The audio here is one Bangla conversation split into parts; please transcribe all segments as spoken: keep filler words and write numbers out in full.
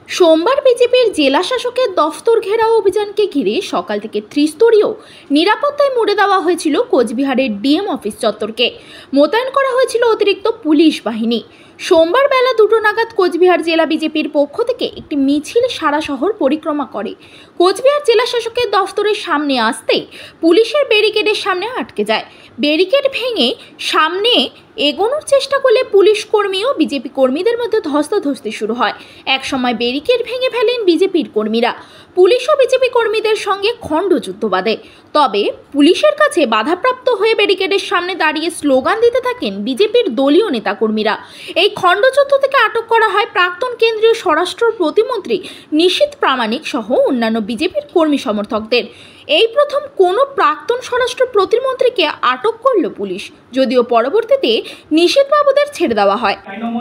সোমবার বিজেপির জেলা শাসকের দফতর ঘেরাও অভিযানকে ঘিরে সকাল থেকে ত্রিস্তরীয় নিরাপত্তায় মুড়ে দেওয়া হয়েছিল কোচবিহারের ডিএম অফিস চত্বরকে। মোতায়েন করা হয়েছিল অতিরিক্ত পুলিশ বাহিনী। সোমবার বেলা দুটো নাগাদ কোচবিহার জেলা বিজেপির পক্ষ থেকে একটি মিছিল সারা শহর পরিক্রমা করে কোচবিহার জেলা শাসকের দফতরের সামনে আসতেই পুলিশের ব্যারিকেডের সামনে আটকে যায়। ব্যারিকেড ভেঙে সামনে এগোনোর চেষ্টা করলে পুলিশ কর্মী ও বিজেপি কর্মীদের মধ্যে ধস্তাধস্তি শুরু হয়। এক সময় ব্যারিকেড ভেঙে ফেলেন বিজেপির কর্মীরা। পুলিশ ও বিজেপি কর্মীদের সঙ্গে খণ্ডযুদ্ধ বাধে। তবে পুলিশের কাছে বাধাপ্রাপ্ত হয়ে ব্যারিকেডের সামনে দাঁড়িয়ে স্লোগান দিতে থাকেন বিজেপির দলীয় নেতাকর্মীরা। এই খণ্ডযুদ্ধ থেকে আটক করা হয় প্রাক্তন কেন্দ্রীয় স্বরাষ্ট্র প্রতিমন্ত্রী নিশীথ প্রামাণিক সহ অন্যান্য বিজেপির কর্মী সমর্থকদের। এই প্রথম কোনো প্রাক্তন স্বরাষ্ট্র প্রতিমন্ত্রীকে আটক করল পুলিশ, যদিও পরবর্তীতে নিশীথ বাবুদের ছেড়ে দেওয়া হয়।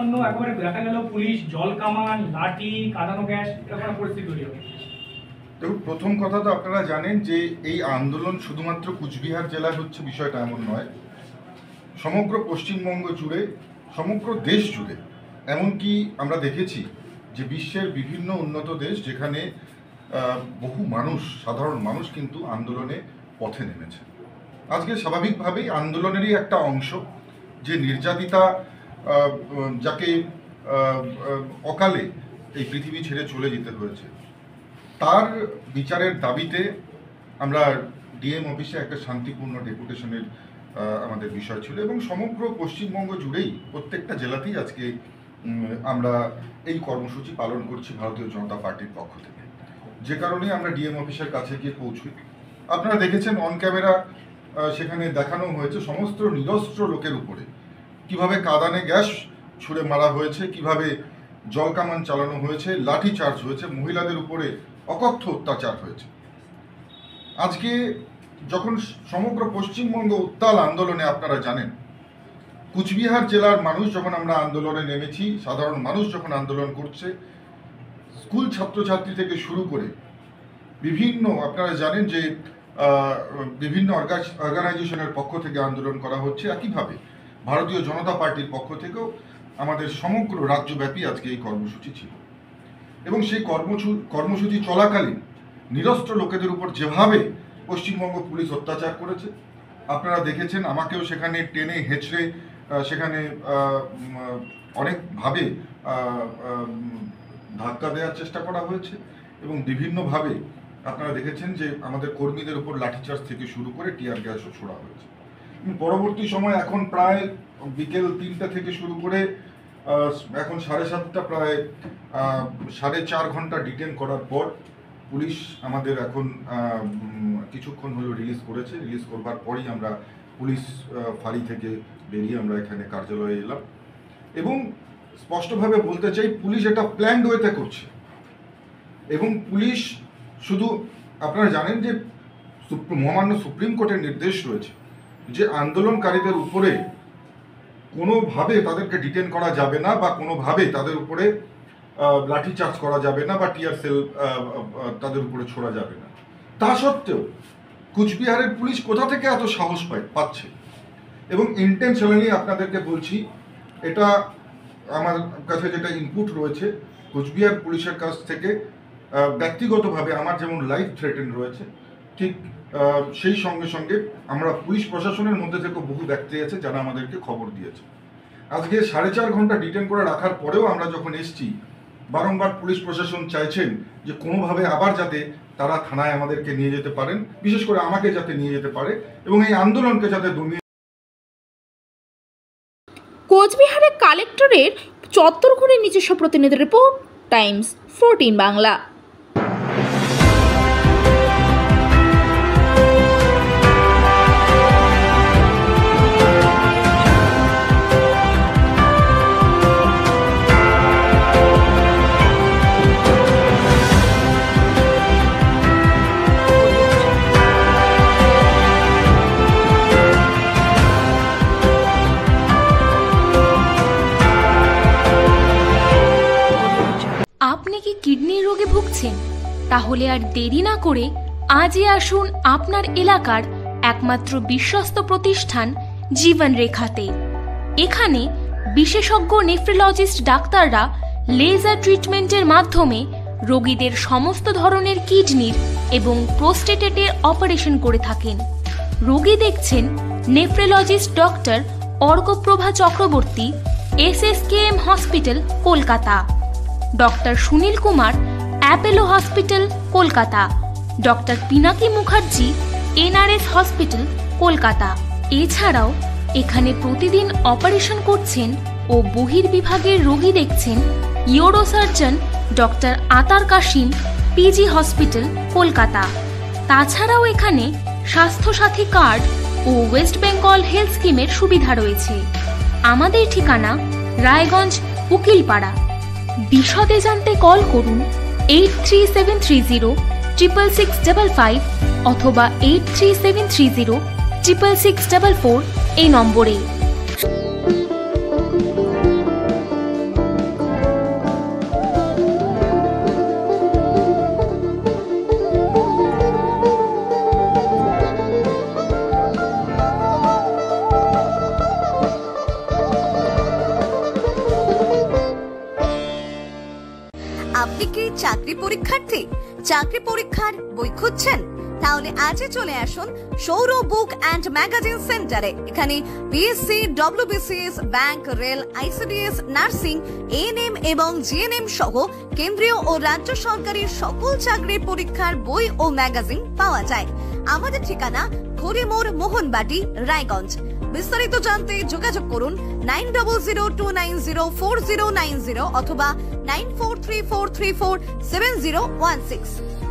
দেখুন, প্রথম কথা তো আপনারা জানেন যে এই আন্দোলন শুধুমাত্র কুচবিহার জেলার হচ্ছে বিষয়টা এমন নয়, সমগ্র পশ্চিমবঙ্গ জুড়ে, সমগ্র দেশ জুড়ে। এমনকি আমরা দেখেছি যে বিশ্বের বিভিন্ন উন্নত দেশ যেখানে বহু মানুষ, সাধারণ মানুষ কিন্তু আন্দোলনে পথে নেমেছে। আজকে স্বাভাবিকভাবেই আন্দোলনেরই একটা অংশ যে নির্যাতিতা, যাকে অকালে এই পৃথিবী ছেড়ে চলে যেতে হয়েছে, তার বিচারের দাবিতে আমরা ডিএম অফিসে একটা শান্তিপূর্ণ ডেপুটেশনের আমাদের বিষয় ছিল এবং সমগ্র পশ্চিমবঙ্গ জুড়েই প্রত্যেকটা জেলাতেই আজকে আমরা এই কর্মসূচি পালন করছি ভারতীয় জনতা পার্টির পক্ষ থেকে, যে কারণে আমরা ডিএম অফিসের কাছে গিয়ে পৌঁছই। আপনারা দেখেছেন অন ক্যামেরা, সেখানে দেখানো হয়েছে সমস্ত নিরস্ত্র লোকের উপরে কিভাবে কাঁদানে গ্যাস ছুঁড়ে মারা হয়েছে, কিভাবে জল কামান চালানো হয়েছে, লাঠি চার্জ হয়েছে, মহিলাদের উপরে অকথ্য অত্যাচার হয়েছে। আজকে যখন সমগ্র পশ্চিমবঙ্গ উত্তাল আন্দোলনে, আপনারা জানেন কুচবিহার জেলার মানুষ যখন আমরা আন্দোলনে নেমেছি, সাধারণ মানুষ যখন আন্দোলন করছে, স্কুল ছাত্রছাত্রী থেকে শুরু করে বিভিন্ন, আপনারা জানেন যে বিভিন্ন অর্গানাইজেশনের পক্ষ থেকে আন্দোলন করা হচ্ছে, একইভাবে ভারতীয় জনতা পার্টির পক্ষ থেকেও আমাদের সমগ্র রাজ্যব্যাপী আজকে এই কর্মসূচি ছিল। এবং সেই কর্মসূচি চলাকালীন নিরস্ত্র লোকেদের উপর যেভাবে পশ্চিমবঙ্গ পুলিশ অত্যাচার করেছে আপনারা দেখেছেন। আমাকেও সেখানে টেনে হেঁচড়ে সেখানে অনেকভাবে ধাক্কা দেওয়ার চেষ্টা করা হয়েছে এবং বিভিন্নভাবে আপনারা দেখেছেন যে আমাদের কর্মীদের উপর লাঠিচার্জ থেকে শুরু করে টিয়ার গ্যাসও ছোড়া হয়েছে। পরবর্তী সময় এখন প্রায় বিকেল তিনটা থেকে শুরু করে এখন সাড়ে সাতটা, প্রায় সাড়ে চার ঘন্টা ডিটেন করার পর পুলিশ আমাদের এখন কিছুক্ষণ হলো রিলিজ করেছে। রিলিজ করবার পরই আমরা পুলিশ ফাঁড়ি থেকে বেরিয়ে আমরা এখানে কার্যালয়ে এলাম এবং স্পষ্টভাবে বলতে চাই, পুলিশ এটা প্ল্যান্ড ওয়েতে করছে। এবং পুলিশ শুধু, আপনারা জানেন যে মহামান্য সুপ্রিম কোর্টের নির্দেশ রয়েছে যে আন্দোলনকারীদের উপরে কোনোভাবে তাদেরকে ডিটেন করা যাবে না বা কোনোভাবে তাদের উপরে লাঠিচার্জ করা যাবে না বা টিয়ার সেল তাদের উপরে ছোড়া যাবে না। তা সত্ত্বেও কুচবিহারের পুলিশ কোথা থেকে এত সাহস পায় পাচ্ছে এবং ইন্টেনশনালি আপনাদেরকে বলছি, এটা আমার কাছে যেটা ইনপুট রয়েছে কুচবিহার পুলিশের কাছ থেকে, ব্যক্তিগতভাবে আমার যেমন লাইফ থ্রেটেন রয়েছে, ঠিক সেই সঙ্গে সঙ্গে আমরা পুলিশ প্রশাসনের মধ্যে থেকে বহু ব্যক্তি আছে যারা আমাদেরকে খবর দিয়েছে। আজকে সাড়ে চার ঘন্টা ডিটেন করে রাখার পরেও আমরা যখন এসছি, বারংবার পুলিশ প্রশাসন চাইছেন যে কোনোভাবে আবার যাতে তারা থানায় আমাদেরকে নিয়ে যেতে পারেন, বিশেষ করে আমাকে যাতে নিয়ে যেতে পারে এবং এই আন্দোলনকে যাতে দমিয়ে। কোচবিহারের কালেক্টরের চত্বর ঘুরে নিজস্ব প্রতিনিধির রিপোর্ট, টাইমস ফোরটিন বাংলা। আপনি কি কিডনি রোগে ভুগছেন? তাহলে আর দেরি না করে আজই আসুন আপনার এলাকার একমাত্র বিশ্বস্ত প্রতিষ্ঠান জীবন রেখাতে। এখানে বিশেষজ্ঞ নেফ্রোলজিস্ট ডাক্তাররা লেজার ট্রিটমেন্টের মাধ্যমে রোগীদের সমস্ত ধরনের কিডনির এবং প্রোস্টেটেটের অপারেশন করে থাকেন। রোগী দেখছেন nephrologist doctor Arkaprabha Chakraborty, S S K M hospital, Kolkata. Doctor Sunil Kumar, Apollo hospital, Kolkata. Doctor Pinaki Mukherjee, N R S hospital, Kolkata. এছাড়াও এখানে প্রতিদিন অপারেশন করছেন ও বহির্বিভাগের রোগী দেখছেন ইউরোসার্জন ডক্টর আতার কাশিম, পিজি হসপিটাল, কলকাতা। তাছাড়াও এখানে স্বাস্থ্যসাথী কার্ড ও ওয়েস্ট বেঙ্গল হেলথ স্কিমের সুবিধা রয়েছে। আমাদের ঠিকানা রায়গঞ্জ, উকিলপাড়া। বিশদে জানতে কল করুন eight three seven three zero triple six double five অথবা eight three seven three zero triple six double four এই নম্বরে। আপনি কি চাকরি পরীক্ষার্থী? চাকরি পরীক্ষার বই খুঁজছেন? তাহলে আজই চলে আসুন সৌর বুক অ্যান্ড ম্যাগাজিন সেন্টারে। এখানে BSc, WBCS, bank, rail, ICDS, nursing, ANM এবং জিএনএম সহ কেন্দ্রীয় ও রাজ্য সরকারের সকল চাকরির পরীক্ষার বই ও ম্যাগাজিন পাওয়া যায়। আমাদের ঠিকানা ঘড়িমোড়, মোহনবাটি, রায়গঞ্জ। বিস্তারিত জানতে যোগাযোগ করুন nine double zero two nine zero four zero nine zero অথবা nine four three four three four seven zero one six.